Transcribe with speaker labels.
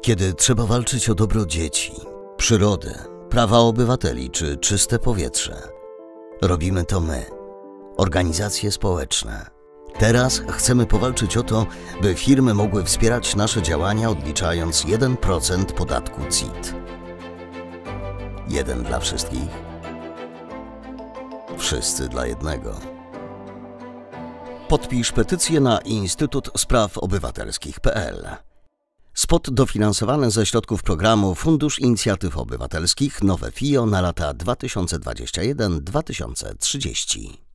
Speaker 1: Kiedy trzeba walczyć o dobro dzieci, przyrody, prawa obywateli czy czyste powietrze, robimy to my, organizacje społeczne. Teraz chcemy powalczyć o to, by firmy mogły wspierać nasze działania odliczając 1% podatku CIT. Jeden dla wszystkich, wszyscy dla jednego. Podpisz petycję na Instytut Spraw Obywatelskich.pl. Spot dofinansowany ze środków programu Fundusz Inicjatyw Obywatelskich Nowe FIO na lata 2021-2030.